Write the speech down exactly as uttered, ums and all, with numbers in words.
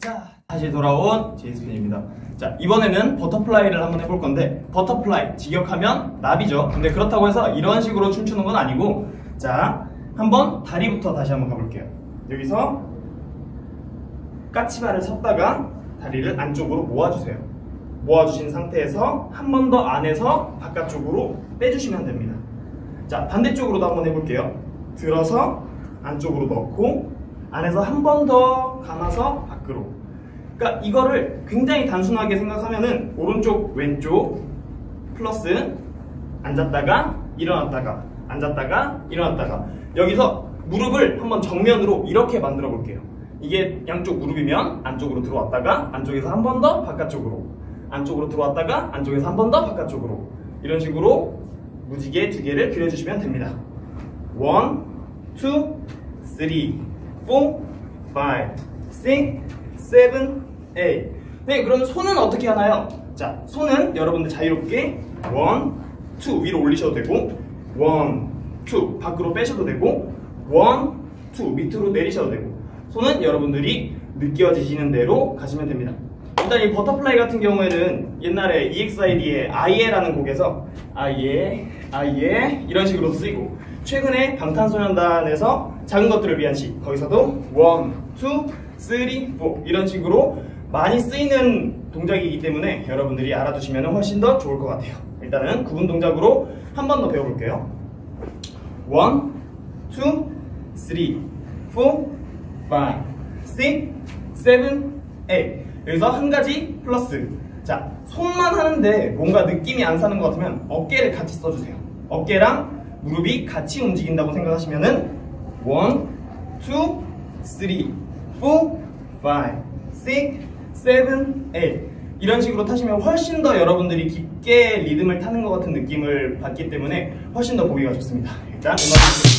자, 다시 돌아온 제이스펜입니다. 자, 이번에는 버터플라이를 한번 해볼 건데, 버터플라이, 직역하면 나비죠. 근데 그렇다고 해서 이런 식으로 춤추는 건 아니고, 자, 한번 다리부터 다시 한번 가볼게요. 여기서 까치발을 섰다가 다리를 안쪽으로 모아주세요. 모아주신 상태에서 한 번 더 안에서 바깥쪽으로 빼주시면 됩니다. 자, 반대쪽으로도 한번 해볼게요. 들어서 안쪽으로 넣고 안에서 한 번 더 감아서 밖으로. 그러니까 이거를 굉장히 단순하게 생각하면은 오른쪽 왼쪽 플러스 앉았다가 일어났다가 앉았다가 일어났다가, 여기서 무릎을 한번 정면으로 이렇게 만들어 볼게요. 이게 양쪽 무릎이면 안쪽으로 들어왔다가 안쪽에서 한 번 더 바깥쪽으로, 안쪽으로 들어왔다가 안쪽에서 한 번 더 바깥쪽으로, 이런 식으로 무지개 두 개를 그려주시면 됩니다. 원, 투, 쓰리, 포, 파이브, 식스, 세븐, 에잇. 네, 그러면 손은 어떻게 하나요? 자, 손은 여러분들 자유롭게 원, 투 위로 올리셔도 되고, 원, 투 밖으로 빼셔도 되고, 원, 투 밑으로 내리셔도 되고, 손은 여러분들이 느껴지시는 대로 가시면 됩니다. 일단 이 버터플라이 같은 경우에는 옛날에 이엑스아이디의 아이에라는 곡에서 아이에, 아이에 이런 식으로 쓰이고, 최근에 방탄소년단에서 작은 것들을 위한 시, 거기서도 원, 투, 쓰리, 포 이런 식으로 많이 쓰이는 동작이기 때문에 여러분들이 알아두시면 훨씬 더 좋을 것 같아요. 일단은 구분 동작으로 한 번 더 배워볼게요. 원, 투, 쓰리, 포, 파이브, 식스, 세븐, 에잇. 여기서 한 가지 플러스. 자, 손만 하는데 뭔가 느낌이 안 사는 것 같으면 어깨를 같이 써주세요. 어깨랑 무릎이 같이 움직인다고 생각하시면은 원, 투, 쓰리, 포, 파이브, 식스, 세븐, 에잇 이런 식으로 타시면 훨씬 더 여러분들이 깊게 리듬을 타는 것 같은 느낌을 받기 때문에 훨씬 더 보기가 좋습니다. 일단 음악